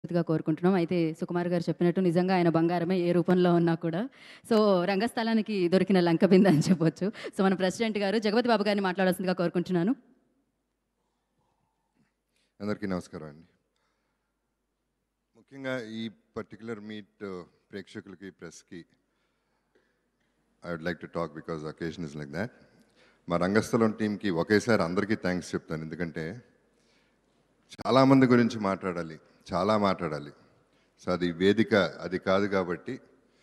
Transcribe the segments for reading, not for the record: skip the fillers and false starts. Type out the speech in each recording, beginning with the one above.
గా కోరుకుంటున్నాం. అయితే సుకుమార్ గారు చెప్పినట్టు నిజంగా ఆయన బంగారమే ఏ రూపంలో ఉన్నా కూడా. సో, రంగస్థలానికి దొరికిన లంక బింద అని చెప్పొచ్చు. సో, మన ప్రెసిడెంట్ గారు జగపతి బాబు గారిని మాట్లాడాల్సిందిగా కోరుకుంటున్నాను. అందరికీ నమస్కారం అండి. ముఖ్యంగా ఈ పర్టికులర్ మీట్ ప్రేక్షకులకి ప్రెస్కి I would like to talk because occasion is like that. మా రంగస్థలం టీంకి ఒకేసారి అందరికీ థ్యాంక్స్ చెప్తాను. ఎందుకంటే చాలామంది గురించి మాట్లాడాలి, చాలా మాట్లాడాలి. సో అది వేదిక అది కాదు కాబట్టి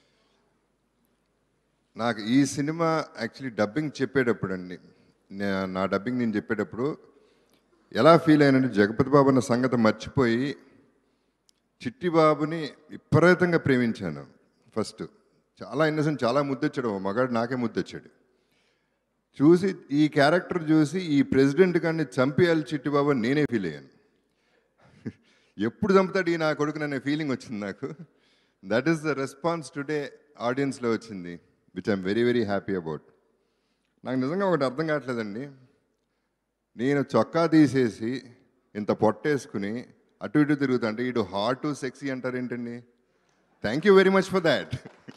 నాకు ఈ సినిమా యాక్చువల్లీ డబ్బింగ్ చెప్పేటప్పుడు అండి, నా డబ్బింగ్ నేను చెప్పేటప్పుడు ఎలా ఫీల్ అయినంటే జగపతి బాబు అన్న సంగతి మర్చిపోయి చిట్టిబాబుని విపరీతంగా ప్రేమించాను. ఫస్ట్ చాలా ఇన్నసెంట్, చాలా ముద్దొచ్చాడు. మగాడు నాకే ముద్దొచ్చాడు. చూసి ఈ క్యారెక్టర్ చూసి ఈ ప్రెసిడెంట్ గారిని చంపేయాలి చిట్టిబాబు అని నేనే ఫీల్ అయ్యాను. ఎప్పుడు చంపుతాడు ఈ నా కొడుకుని అనే ఫీలింగ్ వచ్చింది నాకు. That is the response today ఆడియన్స్లో వచ్చింది, which I'm very very happy about. నాకు నిజంగా ఒకటి అర్థం కావట్లేదండి. నేను చొక్కా తీసేసి ఇంత పొట్టేసుకుని అటు ఇటు తిరుగుతుంటే ఇటు హాట్ సెక్సీ అంటారు ఏంటండి? Thank you very much for that.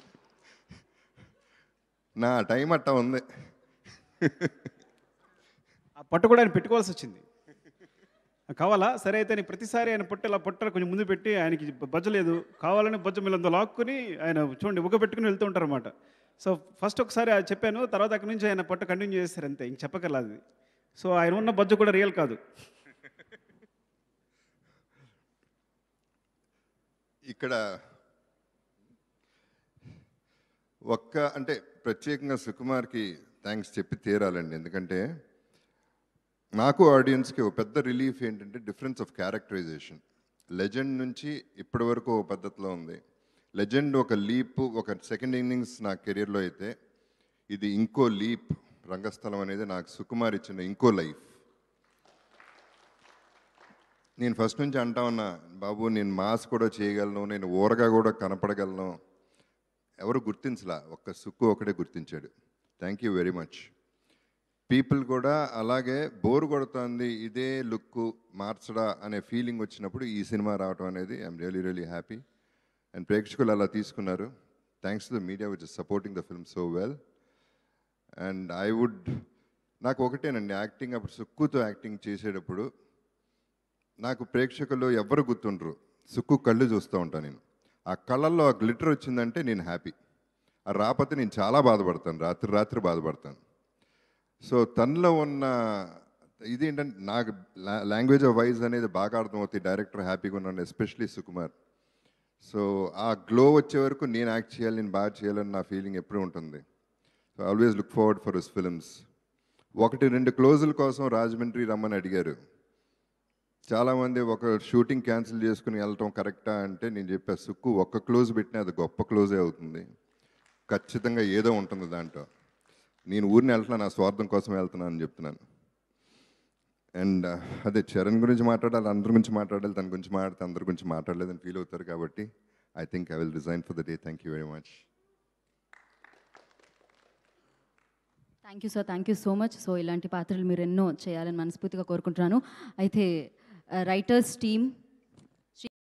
నా టైం అట్టా ఉంది. ఆ పట్టు కూడా ఆయన పెట్టుకోవాల్సి వచ్చింది. కావాలా సరే అయితే నేను ప్రతిసారి ఆయన పొట్టెలా పొట్టలు కొంచెం ముందు పెట్టి ఆయనకి బజ్జ లేదు కావాలని బొజ్జ మిల్లంతో లాక్కుని ఆయన చూడండి ఉగ్గ పెట్టుకుని వెళ్తూ ఉంటారు అనమాట. సో ఫస్ట్ ఒకసారి అది చెప్పాను, తర్వాత అక్కడి నుంచి ఆయన పొట్ట కంటిన్యూ చేస్తారు అంతే, ఇంక చెప్పగలదు. సో ఆయన ఉన్న బజ్జ కూడా రియల్ కాదు. ఇక్కడ అంటే ప్రత్యేకంగా సుకుమార్కి థ్యాంక్స్ చెప్పి తీరాలండి. ఎందుకంటే నాకు ఆడియన్స్కి ఒక పెద్ద రిలీఫ్ ఏంటంటే డిఫరెన్స్ ఆఫ్ క్యారెక్టరైజేషన్. లెజెండ్ నుంచి ఇప్పటి వరకు ఒక పద్ధతిలో ఉంది. లెజెండ్ ఒక లీప్, ఒక సెకండ్ ఇన్నింగ్స్ నా కెరీర్లో అయితే ఇది ఇంకో లీప్. రంగస్థలం అనేది నాకు సుకుమార్ ఇచ్చిన ఇంకో లైఫ్. నేను ఫస్ట్ నుంచి అంటా ఉన్నా, బాబు నేను మాస్ కూడా చేయగలను, నేను ఊరగా కూడా కనపడగలను. ఎవరు గుర్తించలా, ఒక్క సుక్కు ఒకటే గుర్తించాడు. Thank you very much. People కూడా అలాగే బోర్ కొడుతుంది, ఇదే లుక్ మార్చడా అనే ఫీలింగ్ వచ్చినప్పుడు ఈ సినిమా రావడం అనేది I'm really really happy. And ప్రేక్షకులు అలా తీసుకున్నారు. Thanks to the media which is supporting the film so well. And నాకు ఒకటేనండి, యాక్టింగ్ అప్పుడు సుక్కుతో యాక్టింగ్ చేసేటప్పుడు నాకు ప్రేక్షకులు ఎవ్వరు గుర్తుండరు. సుక్కు కళ్ళు చూస్తూ ఉంటాను నేను. ఆ కళ్ళల్లో ఆ గ్లిటర్ వచ్చిందంటే నేను హ్యాపీ. ఆ రాకపోతే నేను చాలా బాధపడతాను, రాత్రి బాధపడతాను. సో తనలో ఉన్న ఇదేంటంటే నాకు లాంగ్వేజ్ ఆఫ్ వైజ్ అనేది బాగా అర్థమవుతుంది. డైరెక్టర్ హ్యాపీగా ఉన్నాను, ఎస్పెషలీ సుకుమార్. సో ఆ గ్లో వచ్చే వరకు నేను యాక్ట్ చేయాలి, నేను బాగా చేయాలని నా ఫీలింగ్ ఎప్పుడూ ఉంటుంది. So always look forward for his films. 1-2 క్లోజుల కోసం రాజమండ్రి రమ్మని అడిగారు చాలామంది. ఒక షూటింగ్ క్యాన్సిల్ చేసుకుని వెళ్ళటం కరెక్టా అంటే నేను చెప్పా, సుక్కు ఒక్క క్లోజ్ పెట్టినా అది గొప్ప క్లోజే అవుతుంది. ఖచ్చితంగా ఏదో ఉంటుంది దాంట్లో. నేను ఊరిని వెళ్తున్నా, నా స్వార్థం కోసం వెళ్తున్నాను అని చెప్తున్నాను. అండ్ అదే చరణ్ గురించి మాట్లాడాలి, అందరి గురించి మాట్లాడాలి, తన గురించి మాట్లాడితే అందరి గురించి మాట్లాడలేదని ఫీల్ అవుతారు. కాబట్టి I think I will resign for the day. Thank you very much. Thank you sir. Thank you so much. So, ఇలాంటి పాత్రలు మీరు ఎన్నో చేయాలని మనస్ఫూర్తిగా కోరుకుంటున్నాను. అయితే రైటర్స్ టీమ్